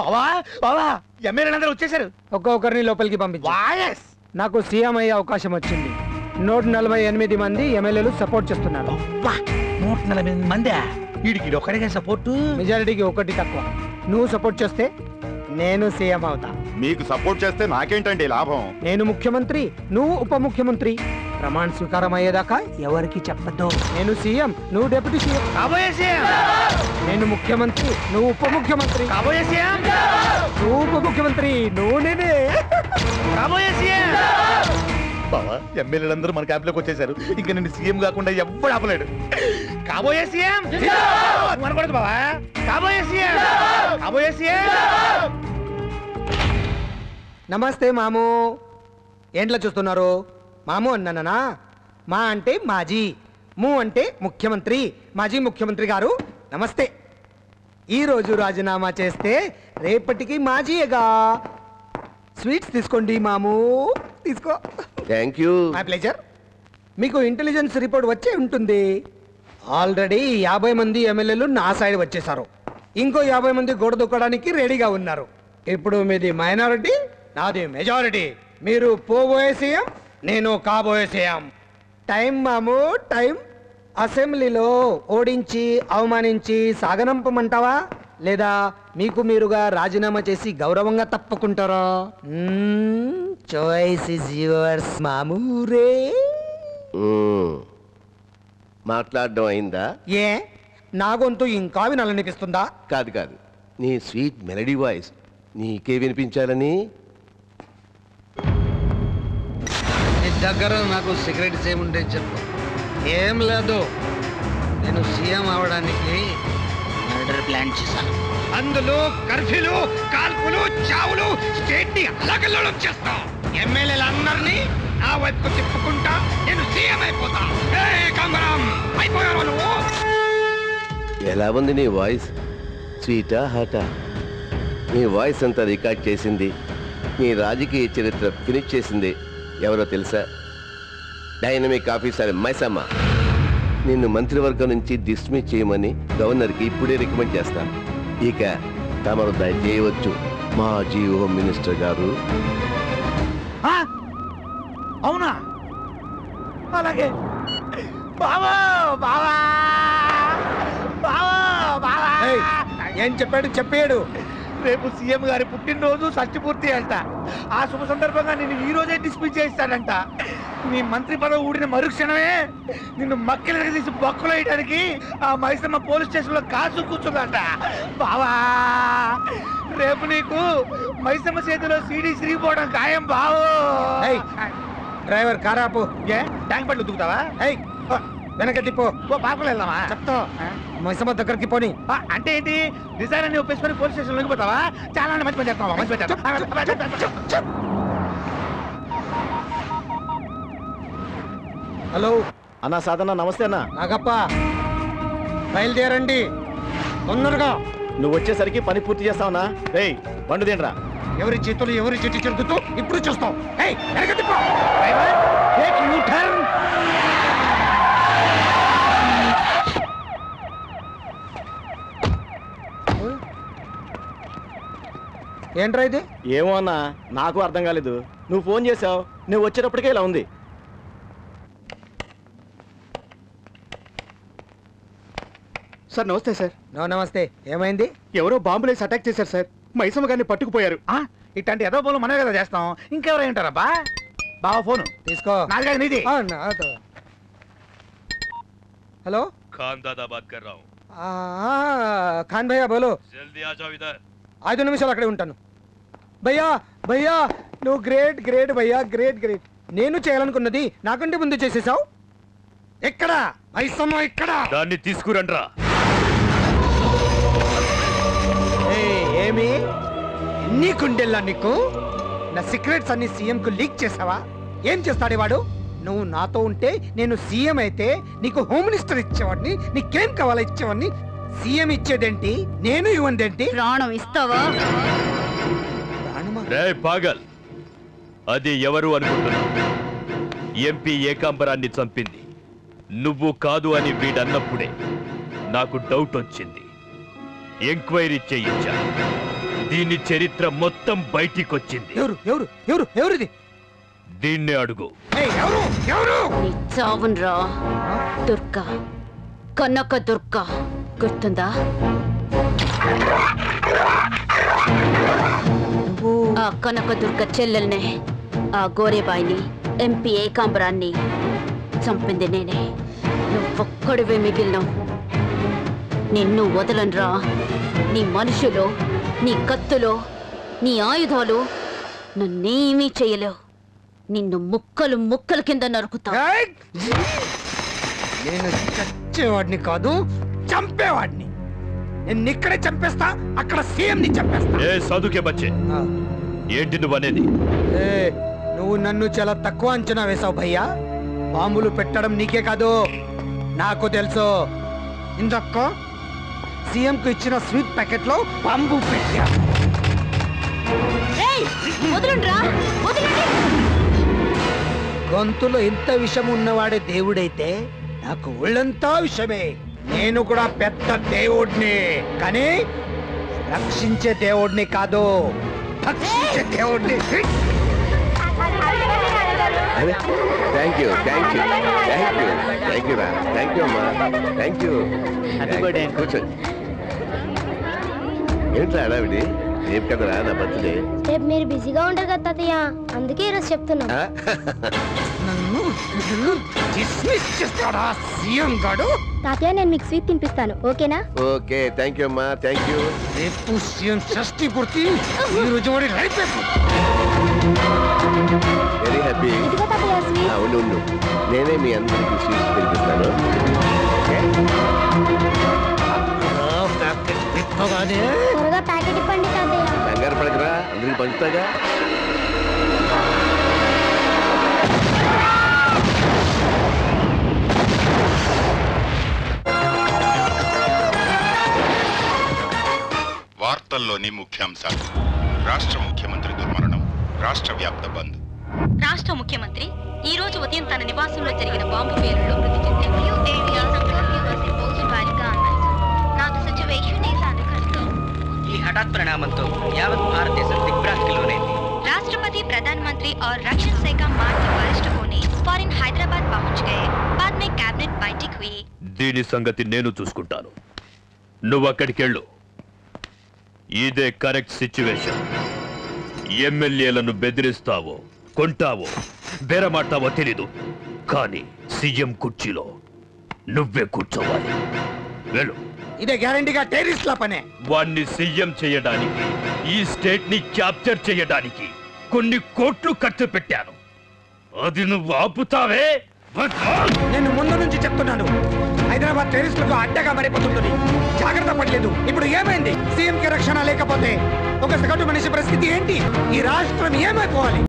బావా బావా ఎమ్మెల్యేలందరూ వచ్చేసారు. ఒక్కొక్కరిని లోపలికి పంపించు. నాకు సీఎం అయ్యే అవకాశం వచ్చింది. 148 మంది ఎమ్మెల్యేలు సపోర్ట్ చేస్తున్నారు. 148 మంది. వీడికి ఒక్కడికే సపోర్టు. మెజారిటీకి ఒకటి తక్కువ. నువ్వు సపోర్ట్ చేస్తే నేను సీఎం అవుతా. మీకు సపోర్ట్ చేస్తే నాకేంటండి లాభం? నేను ముఖ్యమంత్రి, నువ్వు ఉప ముఖ్యమంత్రి. ప్రమాణ స్వీకారం అయ్యేదాకా ఎవరికి చెప్పద్దు. నేను సీఎం, నువ్వు డిప్యూటీ సీఎం. కాబోయే సీఎం. నేను ముఖ్యమంత్రి, నువ్వు ఉప ముఖ్యమంత్రి. కాబోయే సీఎం. నువ్వు ఉప ముఖ్యమంత్రి, నువ్వు నేనే కాబోయే సీఎం. బావా ఎమ్మెల్యేలందరూ మన క్యాంప్ లోకి వచ్చేసారు. ఇంకా నేను సీఎం కాకుండా ఎవ్వడు ఆపలేడు. కాబోయే సీఎం అనకూడదు బావా. కాబోయే సీఎం. కాబోయే సీఎం. నమస్తే మాము. ఏంట్లా చూస్తున్నారు? మాము అన్నానా? మా అంటే మాజీ, ము అంటే ముఖ్యమంత్రి. మాజీ ముఖ్యమంత్రి గారు నమస్తే. ఈరోజు రాజీనామా చేస్తే రేపటికి మాజీయేగా. స్వీట్స్ తీసుకోండి మాము, తీసుకో. Thank you. My pleasure. మీకు ఇంటెలిజెన్స్ రిపోర్ట్ వచ్చే ఉంటుంది. ఆల్రెడీ 50 మంది ఎమ్మెల్యేలు నా సైడ్ వచ్చేసారు. ఇంకో 50 మంది గోడ దూకడానికి రెడీగా ఉన్నారు. ఇప్పుడు మీది మైనారిటీ, నాది మెజారిటీ. మీరు పోబోయే సీఎం, నేను కాబోయే సీఎం. టైం మాము, టైం. అసెంబ్లీలో ఓడించి అవమానించి సాగనంపమంటావా, లేదా మీకు మీరుగా రాజీనామా చేసి గౌరవంగా తప్పుకుంటారా? చాయిస్ ఇస్ యువర్స్ మామూరే. మాట్లాడడం అయిందా? ఏ నా గొంతు ఇంకా వినాలనిపిస్తుందా? కాదు కాదు, నీ స్వీట్ మెలడీ వాయిస్ నీకే వినిపించాలని. నీ దగ్గర నాకు సీక్రెట్స్ ఏముంటే చెప్పు. ఏం లేదు, నేను సీఎం అవడానికి మర్డర్ ప్లాన్ చేశాను. అందులో కర్ఫ్యూలు, కాల్పులు, చావులు, స్టేట్ ని అలకల్లోలం చేస్తా. ఎమ్మెల్యేలందరినీ నా వైపుకు తిప్పుకుంటా నేను సీఎం అయిపోతా. అయిపోయారు నువ్వు. ఎలా ఉంది నీ వాయిస్? స్వీటా హాటా? నీ వాయిస్ అంతా రికార్డ్ చేసింది, నీ రాజకీయ చరిత్ర ఫినిష్ చేసింది ఎవరో తెలుసా? Dynamic officer Maisamma. నిన్ను మంత్రివర్గం నుంచి డిస్మిస్ చేయమని గవర్నర్కి ఇప్పుడే రికమెండ్ చేస్తాను. ఇక తమరు దయచేయవచ్చు మాజీ హోమ్ మినిస్టర్ గారు. అవునా? అలాగే బావా బావా బావా బావా. ఏం చెప్పాడు? చెప్పాడు రేపు సీఎం గారి పుట్టినరోజు, షష్ఠి పూర్తి అంట. ఆ శుభ సందర్భంగా నేను ఈ రోజే డిస్మిస్ చేయిస్తాడంట. నీ మంత్రి పదవి ఊడిన మరుక్షణమే నిన్ను మక్కిలకి తీసి బొక్కలు వేయడానికి ఆ మైసమ్మ పోలీస్ స్టేషన్ లో కాచు కూర్చుందంట. బావా రేపు నీకు మైసమ్మ చేతిలో సీడీ సిరిగిపోవడం ఖాయం బావు. డ్రైవర్ కారాపు. ఏ ట్యాంక్ పళ్ళు దుక్కుతావా? వెనక తిప్పో. పాపలు వెళ్దామా? చెప్తా. మైసమ్మ దగ్గరికి పోని. అంటే ఏంటి? డిజైన్ అన్ని ఒప్పేసుకొని పోలీస్ స్టేషన్ లోకి పోతావా? చాలా మంచి పని చేస్తావా? మంచి పని చేస్తావా? హలో అన్నా సాధన. నమస్తే అన్న. నాగప్ప బయలుదేరండి తొందరగా. నువ్వు వచ్చేసరికి పని పూర్తి చేస్తావునా? రేయ్ బండు తినరా. ఎవరి చేతులు ఎవరి చెట్టు చెరుకుతూ ఇప్పుడు చూస్తాం. ఏంట్రా ఇది? ఏమో అన్నా, నాకు అర్థం కాలేదు. నువ్వు ఫోన్ చేసావు, నువ్వు వచ్చేటప్పటికే ఇలా ఉంది. సార్ నమస్తే సార్. నమస్తే. ఏమైంది? ఎవరో బాంబులేసి అటాక్ చేశారు సార్. మైసమ్మ గారిని పట్టుకుపోయారు. ఇట్లాంటి ఏదో పనులు మనమే కదా చేస్తాం, ఇంకెవరై ఉంటారబ్బా. బావా ఫోను తీసుకో. నాలుగు నీది. हेलो खान दादा बात कर रहा हूँ। खान भैया बोलो। जल्दी आ जाओ इधर। 5 నిమిషాలు అక్కడే ఉంటాను. భయ్యా భయ్యా నువ్వు గ్రేట్ గ్రేట్ భయ్యా, గ్రేట్ గ్రేట్. నేను చేయాలనుకున్నది నాకంటే ముందు చేసేసావు. ఎక్కడ మైసమ్మ? ఎక్కడ? దాన్ని తీసుకురండ్రా. ఏమి ఎన్ని గుండెల్లా నీకు? నా సీక్రెట్స్ అన్ని సీఎం కు లీక్ చేసావా? ఏం చేస్తాడే వాడు? నువ్వు నాతో ఉంటే నేను సీఎం అయితే నీకు హోమ్ మినిస్టర్ ఇచ్చేవాడిని, నీకేం కావాలా ఇచ్చేవాడిని. సీఎం ఇచ్చేదేంటి, నేను ఇవ్వందేంటి? ప్రాణం ఇస్తావా? రే పాగల్, అది ఎవరు అనుకుంటున్నావు? ఎంపీ ఏకాంబరాన్ని చంపింది నువ్వు కాదు అని వీడన్నప్పుడే నాకు డౌట్ వచ్చింది. ఎంక్వైరీ చేయించా. దీని చరిత్ర మొత్తం బయటికొచ్చింది. ఎవరు ఎవరు ఎవరు ఎవరిది? దీన్నే అడుగు. ఎవరు ఎవరు? నీ చావున్రా దుర్గా, కనక దుర్గా, గుర్తుందా? ఆ కనక దుర్గ చెల్లెల్నే, ఆ గోరేబాయిని, ఎంపీ ఏకాంబరాన్ని చంపింది నేనే. నువ్వొక్కడివే మిగిలినావు. నిన్ను వదలనురా. నీ మనుషులు, నీ కత్తులు, నీ ఆయుధాలు నన్నేమీ చేయలేవు. నిన్ను ముక్కలు ముక్కల కింద నరుకుతా. నేను చచ్చేవాడిని కాదు, చంపేవాడిని. నేను ఇక్కడే చంపేస్తా, అక్కడ సీఎం ని చంపేస్తా. ఏ సాధుకే బచ్చే, ఏంటి నువ్వనేది? నువ్వు నన్ను చాలా తక్కువ అంచనా వేశావు భయ్యా. బాంబులు పెట్టడం నీకే కాదు, నాకు తెలుసు. ఇందక్క సీఎం కు ఇచ్చిన స్వీట్ ప్యాకెట్ లో బాంబు పెట్టా. గొంతులో ఎంత విషం ఉన్నవాడే దేవుడైతే నాకు ఒళ్ళంతా విషమే. నేను కూడా పెద్ద దేవుడిని, కానీ రక్షించే దేవుడిని కాదు, భక్షించే దేవుడిని. Thank you thank you thank you thank you రా, థ్యాంక్ యూ అమ్మా, థ్యాంక్ యూ. కూర్చోండి. ఏంట్రా అడావిడి? రేపు కదరా నా బర్త్డే. రేపు మీరు బిజీగా ఉంటారు కదా తాతయ్య, అందుకే ఈరోజు చెప్తున్నా. తాతయ్య నేను మీకు స్వీట్ తినిపిస్తాను, ఓకేనా? ఓకే, థ్యాంక్ యూ అమ్మా, థ్యాంక్ యూ. రేపు సీఎం షష్ఠి పూర్తి, ఈ రోజు వాడి రైపేపు. Very happy. ఇదిగో తాతయ్య స్వీట్. ఉండు ఉండు, నేనే మీ అందరికి స్వీట్స్ తినిపిస్తాను. త్వరగా ప్యాకెట్ ఇవ్వండి తాతయ్య. కంగారు పడకరా, అందరికి పంచుతాగా. వార్తల్లోని ముఖ్యాంశాలు. రాష్ట్ర ముఖ్యమంత్రి దుర్మరణం, రాష్ట్ర వ్యాప్త బంద్. రాష్ట్ర ముఖ్యమంత్రి ఈ రోజు ఉదయం తన నివాసంలో జరిగిన బాంబు పేలుడులో మృతి చెందారు. ఈ హఠాత్ పరిణామంతో యావత్ భారతదేశం దిగ్భ్రాంతికి లోనైంది. राष्ट्रपति प्रधानमंत्री और रक्षा शाख मार्ग के वरिष्ठ होने फॉरेन हैदराबाद पहुंच गए। बाद में कैबिनेट बैठक हुई। దీని సంగతి నేను చూసుకుంటాను, నువ్వు అక్కడికి వెళ్ళు. ఇదే కరెక్ట్ సిచ్యువేషన్. ఎమ్మెల్యేలను బెదిరిస్తావో, కొంటావో, బేరమాటావో తెలీదు, కానీ సీఎం కుర్చీలో నువ్వే కూర్చోవాలి. వెళ్ళు. ఇదే గ్యారంటీగా టెర్రరిస్ట్ ల పనే. వాణ్ణి సీఎం చేయడానికి, ఈ స్టేట్ ని క్యాప్చర్ చేయడానికి కొన్ని కోట్లు ఖర్చు పెట్టాను. అది నువ్వు ఆపుతావే? నేను ముందు నుంచి చెప్తున్నాను, హైదరాబాద్ టెర్రరిస్టులకు అడ్డగా మారిపోతుంటుంది. జాగ్రత్త పడలేదు. ఇప్పుడు ఏమైంది? సీఎం కి రక్షణ లేకపోతే ఒక సగటు మనిషి పరిస్థితి ఏంటి? ఈ రాష్ట్రం ఏమైపోవాలి?